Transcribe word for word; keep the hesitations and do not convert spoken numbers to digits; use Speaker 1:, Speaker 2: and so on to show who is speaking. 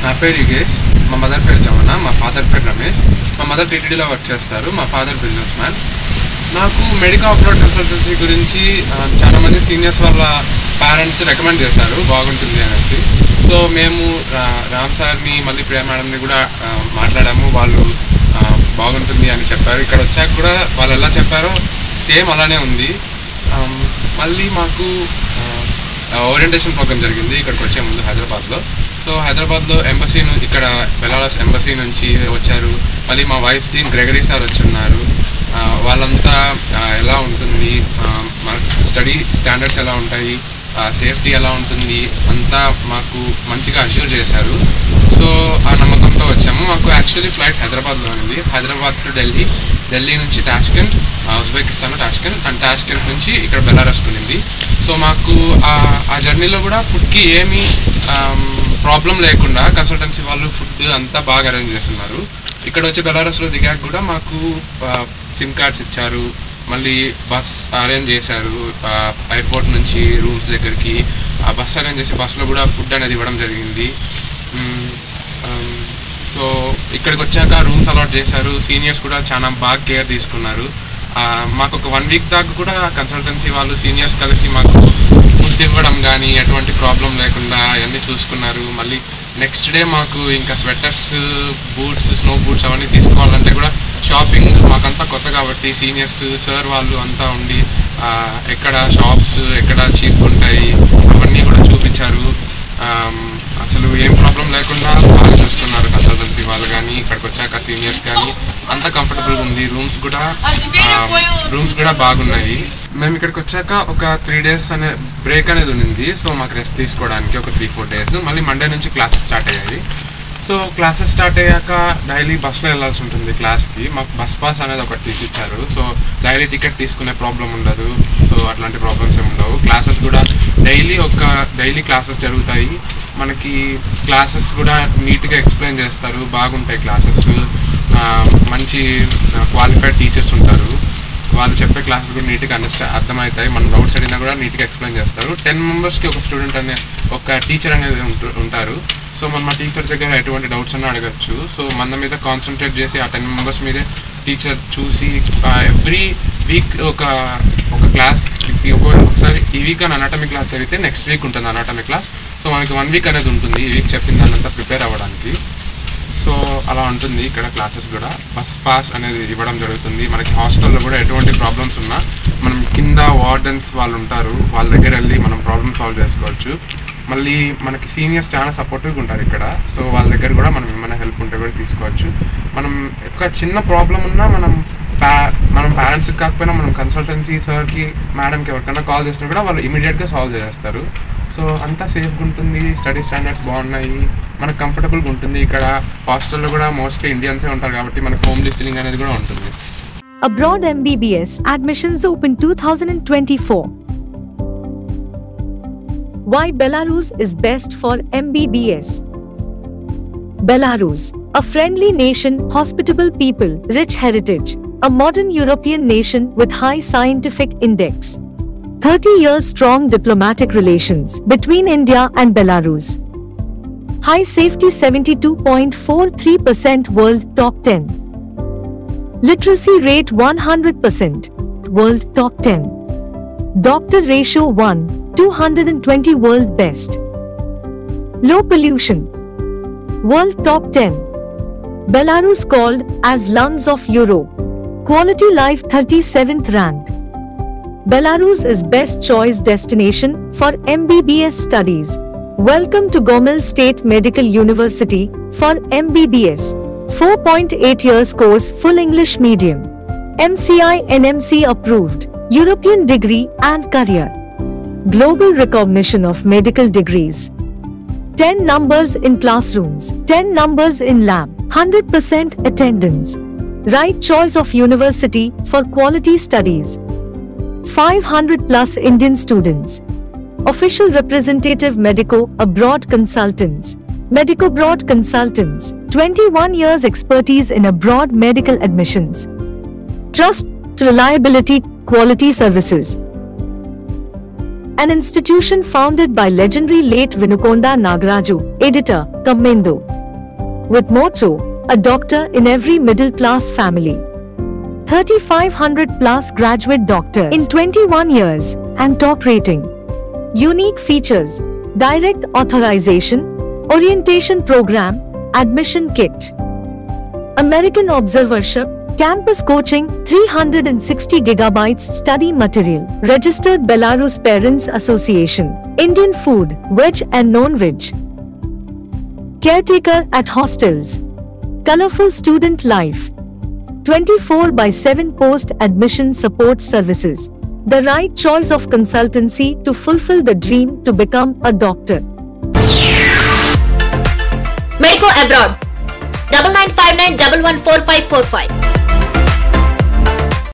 Speaker 1: నా పేరు యుగేష్, మా మదర్ పేరు జమున, మా ఫాదర్ పేరు రమేష్. మా మదర్ టీటీడీలో వర్క్ చేస్తారు, మా ఫాదర్ బిజినెస్ మ్యాన్. నాకు మెడికల్ అప్రోడ్ కన్సల్టెన్సీ గురించి చాలామంది సీనియర్స్ వాళ్ళ పేరెంట్స్ రికమెండ్ చేశారు, బాగుంటుంది అనేసి. సో మేము రామ్ సార్ని మళ్ళీ ప్రియా మేడంని కూడా మాట్లాడాము, వాళ్ళు బాగుంటుంది అని చెప్పారు. ఇక్కడ వచ్చాక కూడా వాళ్ళు ఎలా చెప్పారో సేమ్ అలానే ఉంది. మళ్ళీ మాకు ఓరియంటేషన్ ప్రోగ్రామ్ జరిగింది ఇక్కడికి వచ్చే ముందు హైదరాబాద్లో. సో హైదరాబాద్లో ఎంబసీ ఇక్కడ బెలారస్ ఎంబసీ నుంచి వచ్చారు. మళ్ళీ మా వైస్ డీన్ గ్రెగరీ సార్ వచ్చున్నారు. వాళ్ళంతా ఎలా ఉంటుంది, మనకు స్టడీ స్టాండర్డ్స్ ఎలా ఉంటాయి, సేఫ్టీ ఎలా ఉంటుంది అంతా మాకు మంచిగా అష్యూర్ చేశారు. సో ఆ నమ్మకంతో వచ్చాము. మాకు యాక్చువల్లీ ఫ్లైట్ హైదరాబాద్లో ఉంది, హైదరాబాద్ టు ఢిల్లీ, ఢిల్లీ నుంచి Tashkent, Uzbekistan Tashkent, and Tashkent నుంచి ఇక్కడ బెలారస్ ఉంది. సో మాకు ఆ జర్నీలో కూడా ఫుడ్కి ఏమీ ప్రాబ్లం లేకుండా కన్సల్టెన్సీ వాళ్ళు ఫుడ్ అంతా బాగా అరేంజ్ చేస్తున్నారు. ఇక్కడ వచ్చి బెలారస్లో దిగాక కూడా మాకు సిమ్ కార్డ్స్ ఇచ్చారు, మళ్ళీ బస్ అరేంజ్ చేశారు. ఎయిర్పోర్ట్ నుంచి రూమ్స్ దగ్గరికి బస్ అరేంజ్ చేసి బస్లో కూడా ఫుడ్ అనేది ఇవ్వడం జరిగింది. సో ఇక్కడికి వచ్చాక రూమ్స్ అలాట్ చేశారు. సీనియర్స్ కూడా చాలా బాగా కేర్ తీసుకున్నారు. మాకు ఒక వన్ వీక్ దాకా కూడా కన్సల్టెన్సీ వాళ్ళు సీనియర్స్ కలిసి మాకు ఫుడ్ ఇవ్వడం కానీ ఎటువంటి ప్రాబ్లం లేకుండా అవన్నీ చూసుకున్నారు. మళ్ళీ నెక్స్ట్ డే మాకు ఇంకా స్వెటర్స్, బూట్స్, స్నో బూట్స్ అవన్నీ తీసుకోవాలంటే కూడా షాపింగ్ మాకంతా కొత్త కాబట్టి సీనియర్స్ సార్ వాళ్ళు అంతా ఉండి ఎక్కడ షాప్స్ ఎక్కడ చీప్ ఉంటాయి అవన్నీ కూడా చూపించారు. అసలు ఏం ప్రాబ్లం లేకుండా బాగా చూసుకున్నారు కన్సల్టెన్సీ వాళ్ళు కానీ. ఇక్కడికి వచ్చాక సీనియర్స్ కానీ అంతా కంఫర్టబుల్గా ఉంది. రూమ్స్ కూడా రూమ్స్ కూడా బాగున్నాయి. మేము ఇక్కడికి వచ్చాక ఒక త్రీ డేస్ అనే బ్రేక్ అనేది ఉంది. సో మాకు రెస్ట్ తీసుకోవడానికి ఒక త్రీ ఫోర్ డేస్ మళ్ళీ మండే నుంచి క్లాసెస్ స్టార్ట్ అయ్యాయి. సో క్లాసెస్ స్టార్ట్ అయ్యాక డైలీ బస్లో వెళ్ళాల్సి ఉంటుంది క్లాస్కి. మాకు బస్ పాస్ అనేది ఒకటి తీసిచ్చారు. సో డైలీ టికెట్ తీసుకునే ప్రాబ్లం ఉండదు. సో అట్లాంటి ప్రాబ్లమ్స్ ఏమి ఉండవు. క్లాసెస్ కూడా డైలీ ఒక డైలీ క్లాసెస్ జరుగుతాయి. మనకి క్లాసెస్ కూడా నీట్గా ఎక్స్ప్లెయిన్ చేస్తారు, బాగుంటాయి క్లాసెస్. మంచి క్వాలిఫైడ్ టీచర్స్ ఉంటారు, వాళ్ళు చెప్పే క్లాసెస్ కూడా నీట్గా అండర్స్టా అర్థమవుతాయి. మనం డౌట్స్ అడిగినా కూడా నీట్గా ఎక్స్ప్లెయిన్ చేస్తారు. టెన్ మెంబర్స్కి ఒక స్టూడెంట్ అనే ఒక టీచర్ అనేది ఉంటారు. సో మనం మా టీచర్ దగ్గర ఎటువంటి డౌట్స్ అన్నా అడగచ్చు. సో మన మీద కాన్సన్ట్రేట్ చేసి ఆ టెన్ మెంబర్స్ మీదే టీచర్ చూసి ఎవ్రీ వీక్ ఒక ఒక క్లాస్ ఒకసారి ఈ వీక్ అని అనాటమీ క్లాస్ జరిగితే నెక్స్ట్ వీక్ ఉంటుంది అనాటమీ క్లాస్. సో మనకి వన్ వీక్ అనేది ఉంటుంది ఈ వీక్ చెప్పిన దానంతా ప్రిపేర్ అవ్వడానికి. సో అలా ఉంటుంది ఇక్కడ క్లాసెస్ కూడా. బస్ పాస్ అనేది ఇవ్వడం జరుగుతుంది. మనకి హాస్టల్లో కూడా ఎటువంటి ప్రాబ్లమ్స్ ఉన్నా మనం కింద వార్డెన్స్ వాళ్ళు ఉంటారు, వాళ్ళ దగ్గర వెళ్ళి మనం ప్రాబ్లమ్ సాల్వ్ చేసుకోవచ్చు. మళ్ళీ మనకి సీనియర్స్ చాలా సపోర్టివ్గా ఉంటారు ఇక్కడ. సో వాళ్ళ దగ్గర కూడా మనం ఏమైనా హెల్ప్ ఉంటే కూడా తీసుకోవచ్చు. మనం ఒక చిన్న ప్రాబ్లం ఉన్నా మనం ప్యా మనం పేరెంట్స్కి కాకపోయినా మనం కన్సల్టెన్సీ సార్కి మేడంకి ఎవరికైనా కాల్ చేసినా కూడా వాళ్ళు ఇమీడియట్గా సాల్వ్ చేస్తారు. సో అంతా సేఫ్గా ఉంటుంది, స్టడీ స్టాండర్డ్స్ బాగున్నాయి, మనకు కంఫర్టబుల్గా ఉంటుంది. ఇక్కడ హాస్టల్లో కూడా మోస్ట్లీ ఇండియన్సే ఉంటారు కాబట్టి మనకు హోమ్ లిస్టింగ్ అనేది కూడా ఉంటుంది.
Speaker 2: Abroad M B B S admissions open two thousand twenty-four. Why Belarus is best for M B B S? Belarus, a friendly nation, hospitable people, rich heritage, a modern European nation with high scientific index. thirty years strong diplomatic relations between India and Belarus. High safety seventy-two point four three percent world top ten. Literacy rate one hundred percent world top ten. Doctor ratio one to two hundred twenty world best. Low pollution world top ten. Belarus called as lungs of Europe. Quality life thirty-seventh rank. Belarus is best choice destination for M B B S studies. Welcome to Gomel State Medical University for M B B S. four point eight years course, full English medium. M C I N M C approved. European degree and career. Global recognition of medical degrees. ten numbers in classrooms, ten numbers in lab, one hundred percent attendance. Right choice of university for quality studies. five hundred plus Indian students. Official representative Medico Abroad Consultants. Medico Abroad Consultants, twenty-one years expertise in abroad medical admissions. Trust, reliability, quality services. An institution founded by legendary late Vinukonda Nagaraju, editor, Commendo. with motto, a doctor in every middle-class family. thirty-five hundred plus graduate doctors in twenty-one years and top rating. Unique features: direct authorization, orientation program, admission kit, American observership, campus coaching, three hundred sixty gigabytes study material, registered Belarus Parents Association, Indian food, veg and non-veg, caretaker at hostels, colorful student life, twenty-four by seven post-admission support services, the right choice of consultancy to fulfill the dream to become a doctor.
Speaker 3: Medico Abroad, double nine five nine one one four five four five.